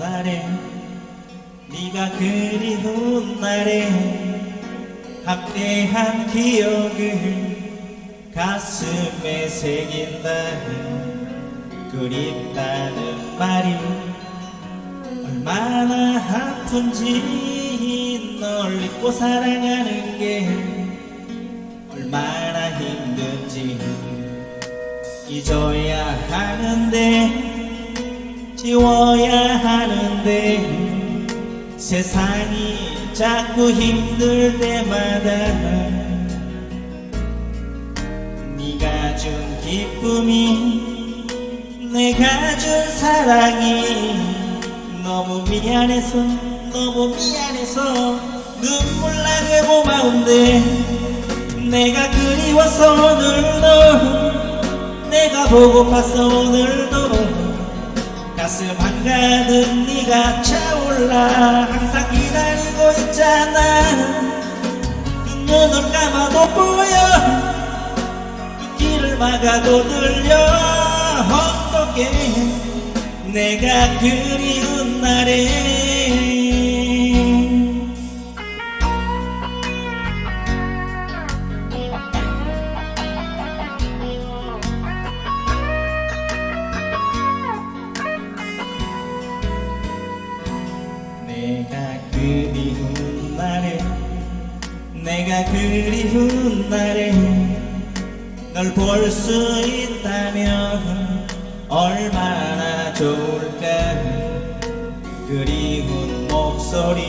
날에 네가 그리운 날에 함께한 기억을 가슴에 새긴다. 그립다는 말이 얼마나 아픈지 널 잊고 사랑하는 게 얼마나 힘든지 잊어야 하는데 지워야 하는데 세상이 자꾸 힘들 때마다 네가 준 기쁨이 내가 준 사랑이 너무 미안해서 눈물 나게 고마운데 내가 그리워서 오늘도 내가 보고파서 오늘도 가슴 한가득 네가 차올라 항상 기다리고 있잖아. 눈을 감아도 보여 길을 막아도 들려. 어떻게 내가 그리운 날에 내가 그리운 날에 널 볼 수 있다면 얼마나 좋을까. 그리운 목소리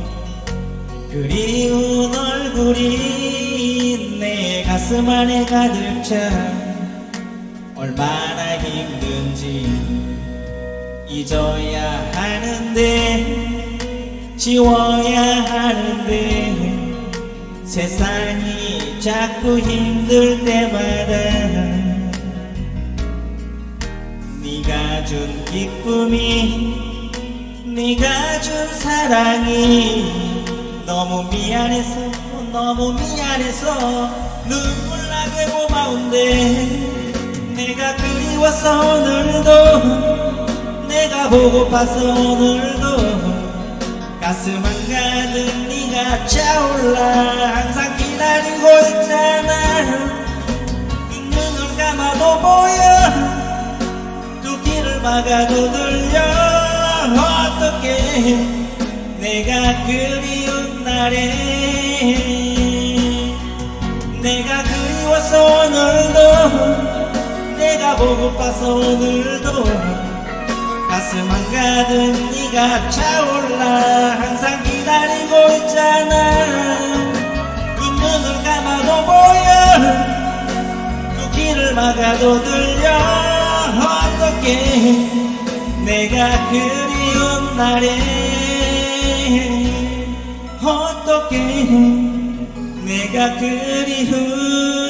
그리운 얼굴이 내 가슴 안에 가득 차. 얼마나 힘든지 잊어야 하는데 지워야 하는데 세상이 자꾸 힘들 때마다 네가 준 기쁨이 네가 준 사랑이 너무 미안해서 눈물 나게 고마운데 내가 그리워서 오늘도 내가 보고파서 오늘도 가슴 한가득 네가 차올라 항상 기다리고 있잖아. 눈을 감아도 보여 두 귀를 막아도 들려. 어떻게 내가 그리운 날에 내가 그리워서 오늘도 내가 보고파서 오늘도 가슴 한가득 네가 차올라 항상 기다리고 있잖아. 눈을 감아도 보여 두 귀를 막아도 들려. 어떻게 내가 그리운 날에 어떻게 내가 그리운